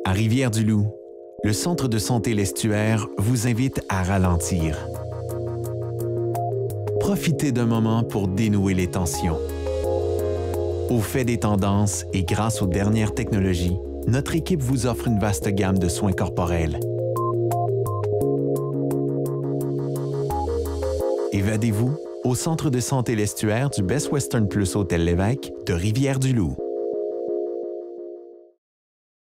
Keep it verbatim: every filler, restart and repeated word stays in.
À Rivière-du-Loup, le Centre de santé L'Estuaire vous invite à ralentir. Profitez d'un moment pour dénouer les tensions. Au fait des tendances et grâce aux dernières technologies, notre équipe vous offre une vaste gamme de soins corporels. Évadez-vous au Centre de santé L'Estuaire du Best Western Plus Hôtel L'Évêque de Rivière-du-Loup.